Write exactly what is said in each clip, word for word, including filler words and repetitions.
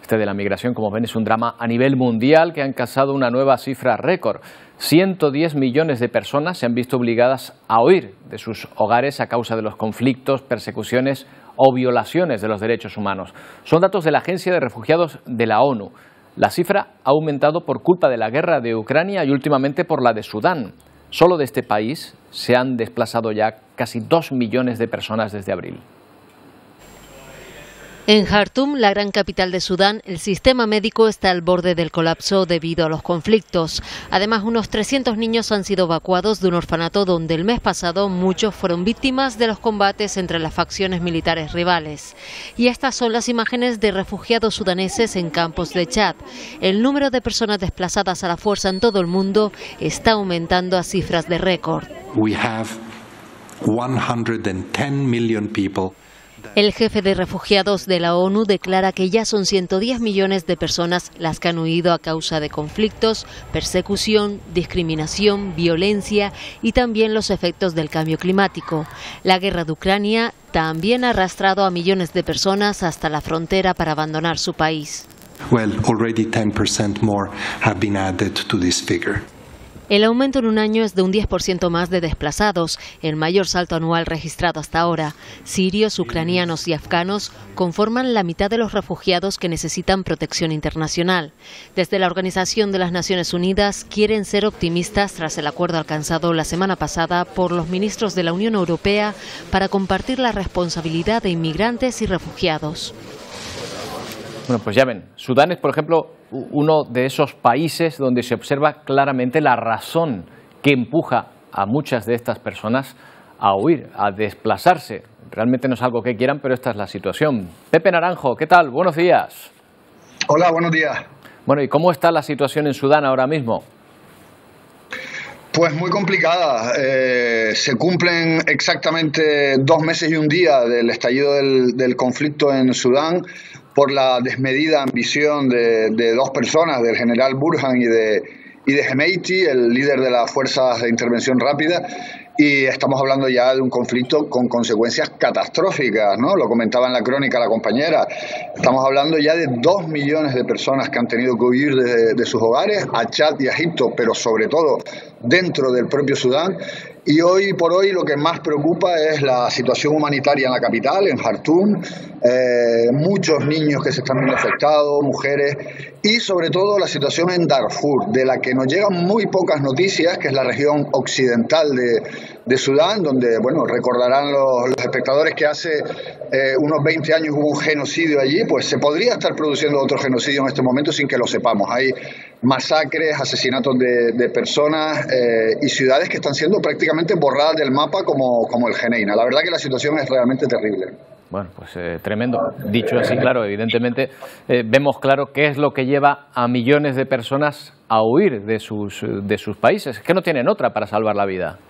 Este de la migración, como ven, es un drama a nivel mundial que ha alcanzado una nueva cifra récord. ciento diez millones de personas se han visto obligadas a huir de sus hogares a causa de los conflictos, persecuciones o violaciones de los derechos humanos. Son datos de la Agencia de Refugiados de la ONU. La cifra ha aumentado por culpa de la guerra de Ucrania y últimamente por la de Sudán. Solo de este país se han desplazado ya casi dos millones de personas desde abril. En Jartum, la gran capital de Sudán, el sistema médico está al borde del colapso debido a los conflictos. Además, unos trescientos niños han sido evacuados de un orfanato donde el mes pasado muchos fueron víctimas de los combates entre las facciones militares rivales. Y estas son las imágenes de refugiados sudaneses en campos de Chad. El número de personas desplazadas a la fuerza en todo el mundo está aumentando a cifras de récord. We have one hundred ten million people. El jefe de refugiados de la ONU declara que ya son ciento diez millones de personas las que han huido a causa de conflictos, persecución, discriminación, violencia y también los efectos del cambio climático. La guerra de Ucrania también ha arrastrado a millones de personas hasta la frontera para abandonar su país. Well, already ten percent more have been added to this figure. El aumento en un año es de un diez por ciento más de desplazados, el mayor salto anual registrado hasta ahora. Sirios, ucranianos y afganos conforman la mitad de los refugiados que necesitan protección internacional. Desde la Organización de las Naciones Unidas quieren ser optimistas tras el acuerdo alcanzado la semana pasada por los ministros de la Unión Europea para compartir la responsabilidad de inmigrantes y refugiados. Bueno, pues ya ven, Sudán es, por ejemplo, uno de esos países donde se observa claramente la razón que empuja a muchas de estas personas a huir, a desplazarse. Realmente no es algo que quieran, pero esta es la situación. Pepe Naranjo, ¿qué tal? Buenos días. Hola, buenos días. Bueno, ¿y cómo está la situación en Sudán ahora mismo? Pues muy complicada. Eh, se cumplen exactamente dos meses y un día del estallido del, del conflicto en Sudán por la desmedida ambición de, de dos personas, del general Burhan y de, y de Hemedti, el líder de las fuerzas de intervención rápida, y estamos hablando ya de un conflicto con consecuencias catastróficas, ¿no? Lo comentaba en la crónica la compañera. Estamos hablando ya de dos millones de personas que han tenido que huir de, de sus hogares a Chad y a Egipto, pero sobre todo dentro del propio Sudán. Y hoy por hoy lo que más preocupa es la situación humanitaria en la capital, en Jartum, eh, muchos niños que se están viendo afectados, mujeres, y sobre todo la situación en Darfur, de la que nos llegan muy pocas noticias, que es la región occidental de, de Sudán, donde, bueno, recordarán los, los espectadores que hace eh, unos veinte años hubo un genocidio allí. Pues se podría estar produciendo otro genocidio en este momento sin que lo sepamos. Hay masacres, asesinatos de, de personas eh, y ciudades que están siendo prácticamente borradas del mapa como, como el Geneina. La verdad que la situación es realmente terrible. Bueno, pues eh, tremendo. Dicho así, claro, evidentemente eh, vemos claro qué es lo que lleva a millones de personas a huir de sus, de sus países. Es que no tienen otra para salvar la vida.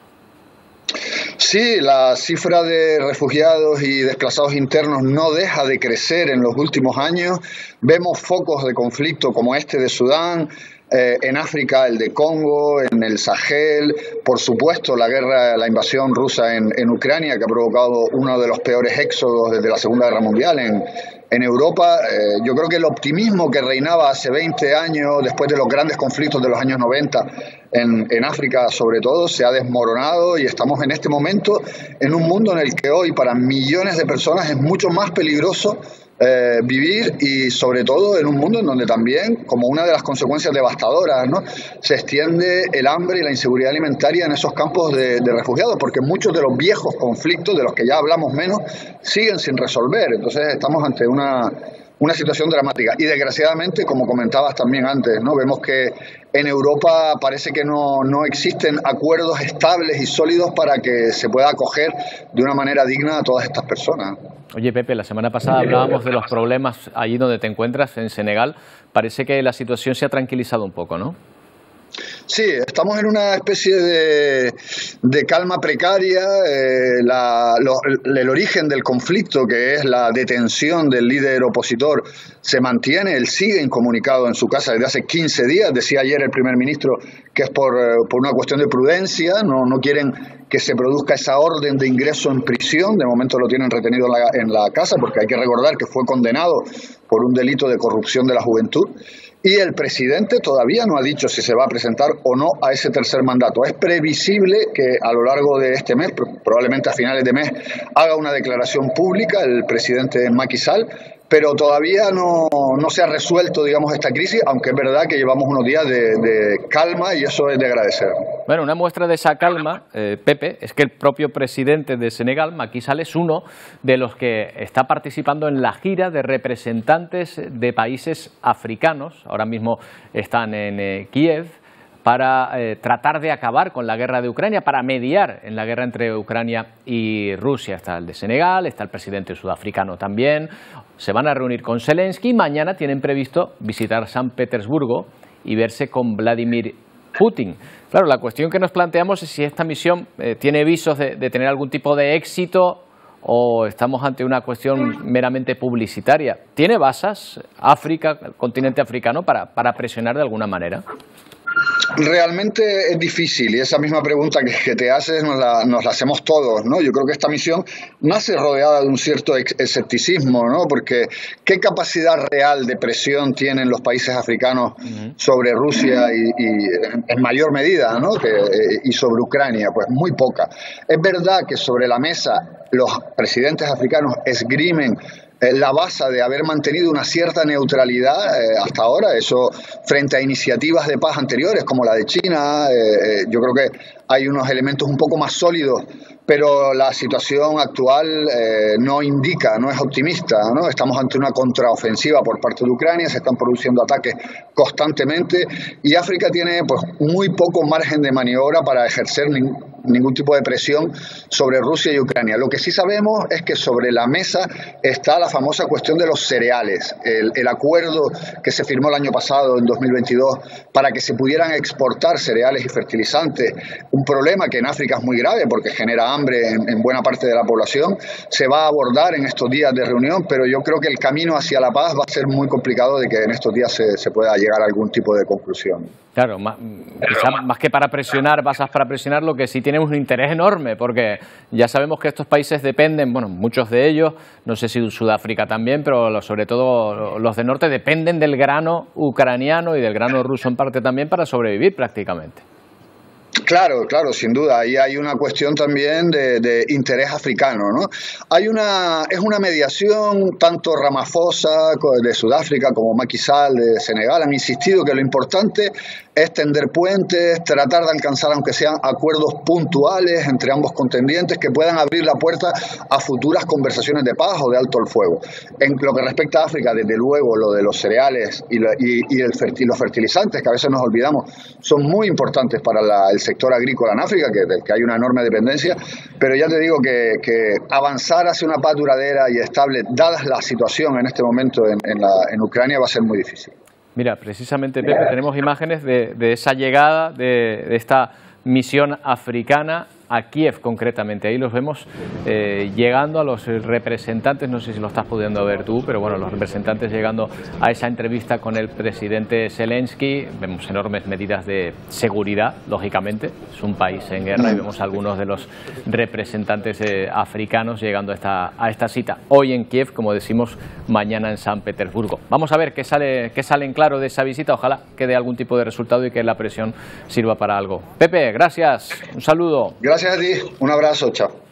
Sí, la cifra de refugiados y desplazados internos no deja de crecer en los últimos años. Vemos focos de conflicto como este de Sudán, eh, en África el de Congo, en el Sahel, por supuesto la guerra, la invasión rusa en, en Ucrania, que ha provocado uno de los peores éxodos desde la Segunda Guerra Mundial en, en Europa. Eh, yo creo que el optimismo que reinaba hace veinte años, después de los grandes conflictos de los años noventa, en, en África sobre todo, se ha desmoronado y estamos en este momento en un mundo en el que hoy para millones de personas es mucho más peligroso Eh, vivir, y sobre todo en un mundo en donde también, como una de las consecuencias devastadoras, ¿no?, se extiende el hambre y la inseguridad alimentaria en esos campos de, de refugiados, porque muchos de los viejos conflictos, de los que ya hablamos menos, siguen sin resolver. Entonces estamos ante una, una situación dramática y desgraciadamente, como comentabas también antes, ¿no?, vemos que en Europa parece que no, no existen acuerdos estables y sólidos para que se pueda acoger de una manera digna a todas estas personas. Oye, Pepe, la semana pasada hablábamos de los problemas allí donde te encuentras, en Senegal. Parece que la situación se ha tranquilizado un poco, ¿no? Sí, estamos en una especie de, de calma precaria. Eh, la, lo, el origen del conflicto, que es la detención del líder opositor, se mantiene. Él sigue incomunicado en su casa desde hace quince días. Decía ayer el primer ministro que es por, por una cuestión de prudencia. No, no quieren que se produzca esa orden de ingreso en prisión. De momento lo tienen retenido en la, en la casa, porque hay que recordar que fue condenado por un delito de corrupción de la juventud. Y el presidente todavía no ha dicho si se va a presentar o no a ese tercer mandato. Es previsible que a lo largo de este mes, probablemente a finales de mes, haga una declaración pública el presidente Macky Sall, pero todavía no, no se ha resuelto, digamos, esta crisis, aunque es verdad que llevamos unos días de, de calma y eso es de agradecer. Bueno, una muestra de esa calma, eh, Pepe, es que el propio presidente de Senegal, Macky Sall, es uno de los que está participando en la gira de representantes de países africanos. Ahora mismo están en eh, Kiev para eh, tratar de acabar con la guerra de Ucrania, para mediar en la guerra entre Ucrania y Rusia. Está el de Senegal, está el presidente sudafricano también. Se van a reunir con Zelensky y mañana tienen previsto visitar San Petersburgo y verse con Vladimir Putin. Claro, la cuestión que nos planteamos es si esta misión eh, tiene visos de, de tener algún tipo de éxito o estamos ante una cuestión meramente publicitaria. ¿Tiene basas África, el continente africano, para, para presionar de alguna manera? Realmente es difícil, y esa misma pregunta que, que te haces nos la, nos la hacemos todos, ¿no? Yo creo que esta misión nace rodeada de un cierto escepticismo, ¿no? Porque ¿qué capacidad real de presión tienen los países africanos uh-huh. sobre Rusia y, y en mayor medida, ¿no? Que, y sobre Ucrania? Pues muy poca. Es verdad que sobre la mesa los presidentes africanos esgrimen la base de haber mantenido una cierta neutralidad eh, hasta ahora, eso frente a iniciativas de paz anteriores como la de China. Eh, yo creo que hay unos elementos un poco más sólidos, pero la situación actual eh, no indica, no es optimista, ¿no? Estamos ante una contraofensiva por parte de Ucrania, se están produciendo ataques constantemente y África tiene pues muy poco margen de maniobra para ejercer ningún ningún tipo de presión sobre Rusia y Ucrania. Lo que sí sabemos es que sobre la mesa está la famosa cuestión de los cereales, el, el acuerdo que se firmó el año pasado, en dos mil veintidós, para que se pudieran exportar cereales y fertilizantes, un problema que en África es muy grave porque genera hambre en, en buena parte de la población. Se va a abordar en estos días de reunión, pero yo creo que el camino hacia la paz va a ser muy complicado de que en estos días se, se pueda llegar a algún tipo de conclusión. Claro, más, quizá más que para presionar, basas para presionar, lo que sí tiene un interés enorme, porque ya sabemos que estos países dependen, bueno, muchos de ellos, no sé si Sudáfrica también, pero sobre todo los del norte dependen del grano ucraniano y del grano ruso en parte también para sobrevivir prácticamente. Claro, claro, sin duda. Ahí hay una cuestión también de, de interés africano, ¿no? Hay una, es una mediación, tanto Ramaphosa de Sudáfrica como Macky Sall de Senegal han insistido que lo importante es tender puentes, tratar de alcanzar, aunque sean acuerdos puntuales entre ambos contendientes, que puedan abrir la puerta a futuras conversaciones de paz o de alto el fuego. En lo que respecta a África, desde luego, lo de los cereales y, lo, y, y, el fertil, los fertilizantes, que a veces nos olvidamos, son muy importantes para la, el sector agrícola en África, que, del que hay una enorme dependencia, pero ya te digo que, que avanzar hacia una paz duradera y estable, dadas la situación en este momento en, en, la, en Ucrania, va a ser muy difícil. Mira, precisamente, Pepe, tenemos imágenes de, de esa llegada de, de esta misión africana a Kiev concretamente. Ahí los vemos eh, llegando a los representantes, no sé si lo estás pudiendo ver tú, pero bueno, los representantes llegando a esa entrevista con el presidente Zelensky. Vemos enormes medidas de seguridad, lógicamente, es un país en guerra y vemos a algunos de los representantes eh, africanos llegando a esta, a esta cita. Hoy en Kiev, como decimos, mañana en San Petersburgo. Vamos a ver qué sale, qué sale en claro de esa visita, ojalá que dé algún tipo de resultado y que la presión sirva para algo. Pepe, gracias, un saludo. Gracias a ti, un abrazo, chao.